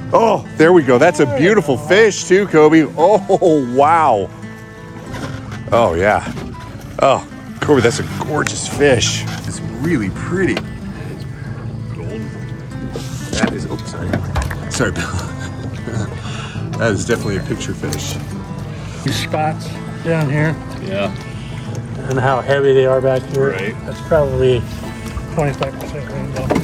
Oh, there we go. That's a beautiful fish too, Kobe. Oh, wow. Oh, yeah. Oh, Kobe, that's a gorgeous fish. It's really pretty. That is, oops, sorry. Sorry, Bill. That is definitely a picture fish. These spots down here. Yeah. And how heavy they are back here. Right. That's probably 25% rainbow.